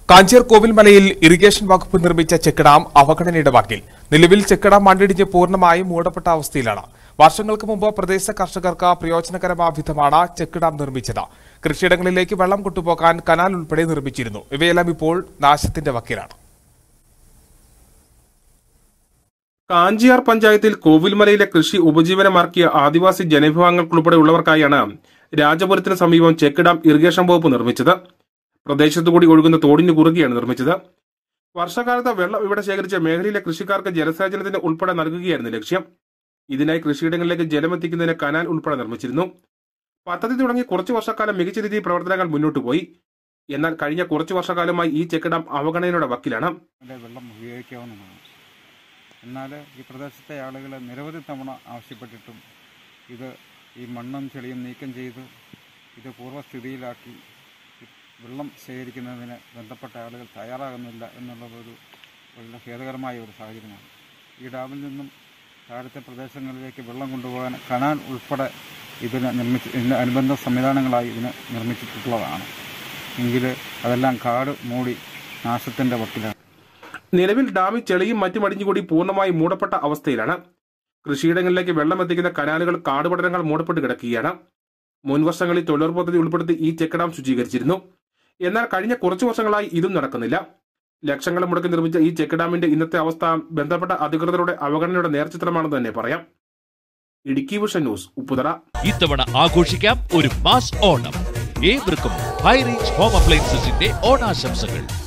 Kanchiyar കോവിൽമലയിൽ irrigation വകുപ്പ് നിർമ്മിച്ച check dam അവഗണനയുടെ വക്കിൽ. നിലവിൽ ചെക്ക് ഡാം മണ്ണിടിഞ്ഞ് പൂർണ്ണമായും മൂടപ്പെട്ട അവസ്ഥയിലാണ്. വർഷങ്ങൾക്ക് മുമ്പ് പ്രദേശ കർഷകർക്ക് പ്രയോജനകരമായ വിധമാണ് ചെക്ക് ഡാം നിർമ്മിച്ചത്. കൃഷിയിടങ്ങളിലേക്ക് വെള്ളം കൊണ്ടുപോകാൻ കനാൽ ഉൾപ്പെടെ നിർമ്മിച്ചിരുന്നു. ഇവയെല്ലാം ഇപ്പോൾ നാശത്തിന്റെ വക്കിലാണ്. കാഞ്ചിയാർ പഞ്ചായത്തിൽ കോവിൽമലയിലെ കൃഷി ഉപജീവനമാക്കിയ ആദിവാസി ജനവിഭാഗങ്ങൾക്കുൾപ്പെടെയുള്ളവർക്കായാണ് രാജപുരത്തിന് സമീപം ചെക്ക് ഡാം ഇറിഗേഷൻ വകുപ്പ് നിർമ്മിച്ചത്. പ്രദേശത്തുകൂടി ഒഴുകുന്ന തോടിന് കുറുകെയാണ് നിർമ്മിച്ചത്. വർഷകാലത്ത് വെള്ളം ഇവിടെ ശേഖരിച്ച മേഖലയിലെ കൃഷിക്കാർക്ക് ജലസേചനത്തിന് ഉൾപ്പെടെ നൽകുകയായിരുന്നു ലക്ഷ്യം. ഇതിനായി കൃഷിയിടങ്ങളിലേക്ക് ജലമെത്തിക്കുന്നതിന് കനാൽ ഉൾപ്പെടെ നിർമ്മിച്ചിരുന്നു. പദ്ധതി തുടങ്ങി കുറച്ചു വർഷക്കാലം മികച്ച രീതിയിൽ പ്രവർത്തനങ്ങൾ മുന്നോട്ട് പോയി. എന്നാൽ കഴിഞ്ഞ കുറച്ചു വർഷക്കാലമായി ഈ ചെക്ക് ഡാം അവഗണനയുടെ വക്കിലാണ്. വെള്ളം ഉപയോഗിക്കാവുന്നതാണ്. എന്നാൽ ഈ പ്രദേശത്തെ ആളുകൾ നിരവധി തവണ ആവശ്യപ്പെട്ടിട്ടും ഈ മണ്ണും ചെളിയും നീക്കം ചെയ്ത് ഇത് പൂർവ്വസ്ഥിതിയിലാക്കി വെള്ളം ശേഖരിക്കുന്നതിന് ബന്ധപ്പെട്ട ആളുകൾ തയ്യാറാകുന്നില്ല എന്നുള്ളതൊരു വളരെ ഖേദകരമായ ഒരു സാഹചര്യമാണ്. ഈ ഡാമിൽ നിന്നും താഴത്തെ പ്രദേശങ്ങളിലേക്ക് വെള്ളം കൊണ്ടുപോകാൻ കനാൽ ഉൾപ്പെടെ ഇതിന് അനുബന്ധ സംവിധാനങ്ങളായി ഇതിന് നിർമ്മിച്ചിട്ടുള്ളതാണ്. എങ്കിൽ അതെല്ലാം കാട് മൂടി നാശത്തിന്റെ വക്കിലാണ്. നിലവിൽ ഡാമിൽ ചെളിയും മറ്റും അടിഞ്ഞുകൂടി പൂർണ്ണമായി മൂടപ്പെട്ട അവസ്ഥയിലാണ്. കൃഷിയിടങ്ങളിലേക്ക് വെള്ളം എത്തിക്കുന്ന കനാലുകൾ കാടുപടലങ്ങൾ മൂടപ്പെട്ട് കിടക്കുകയാണ്. മുൻവർഷങ്ങളിൽ തൊഴിലുറപ്പ് പദ്ധതി ഉൾപ്പെടുത്തി ഈ ചെക്ക് ഡാം ശുചീകരിച്ചിരുന്നു. എന്നാൽ കഴിഞ്ഞ കുറച്ചു വർഷങ്ങളായി ഇതും നടക്കുന്നില്ല. ലക്ഷങ്ങൾ മുടക്കി നിർമ്മിച്ച ഈ ചെക്ക് ഡാമിന്റെ ഇന്നത്തെ അവസ്ഥ ബന്ധപ്പെട്ട അധികൃതരുടെ അവഗണനയുടെ നേർചിത്രമാണെന്ന് തന്നെ പറയാം. Idukki vision news, Upputhara. ഇത്തവണ ആഘോഷിക്കാം ഒരു മാസ് ഓണം. ഏവർക്കും ഹൈ റേഞ്ച് ഹോം അപ്ലയൻസസിന്റെ ഓണാശംസകൾ.